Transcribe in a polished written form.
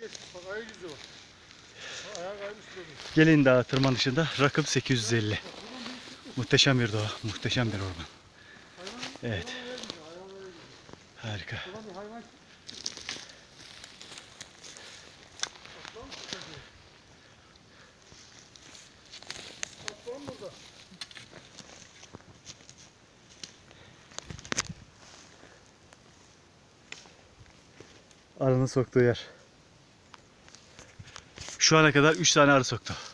Gelin Dağı tırmanışında rakım 850. Muhteşem bir doğa, muhteşem bir orman. Evet. Harika. Arının soktuğu yer. Şu ana kadar 3 tane arı soktu.